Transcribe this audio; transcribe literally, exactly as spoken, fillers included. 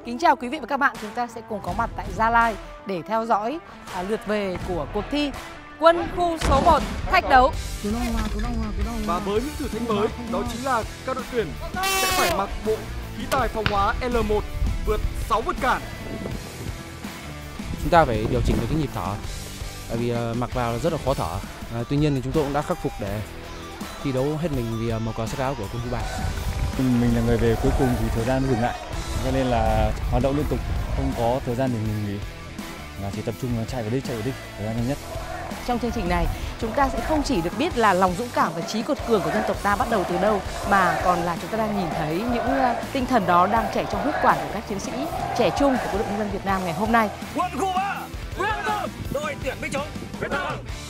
Kính chào quý vị và các bạn, chúng ta sẽ cùng có mặt tại Gia Lai để theo dõi à, lượt về của cuộc thi Quân khu số một thách đấu. Và với những thử thách mới, đó chính là các đội tuyển sẽ phải mặc bộ khí tài phòng hóa L một vượt sáu vượt cản. Chúng ta phải điều chỉnh được cái nhịp thở, tại vì uh, mặc vào rất là khó thở. Uh, tuy nhiên thì chúng tôi cũng đã khắc phục để thi đấu hết mình vì uh, màu cờ sắc áo của quân khu ba. Mình là người về cuối cùng thì thời gian dừng lại, cho nên là hoạt động liên tục, không có thời gian để ngừng nghỉ, mà chỉ tập trung chạy vào đích, chạy vào đích thời gian nhanh nhất. Trong chương trình này, chúng ta sẽ không chỉ được biết là lòng dũng cảm và trí cuột cường của dân tộc ta bắt đầu từ đâu, mà còn là chúng ta đang nhìn thấy những uh, tinh thần đó đang chảy trong huyết quản của các chiến sĩ trẻ trung của quân đội nhân dân Việt Nam ngày hôm nay. Quân khu ba, quyết tâm, đội tuyển binh chủng, quyết tâm.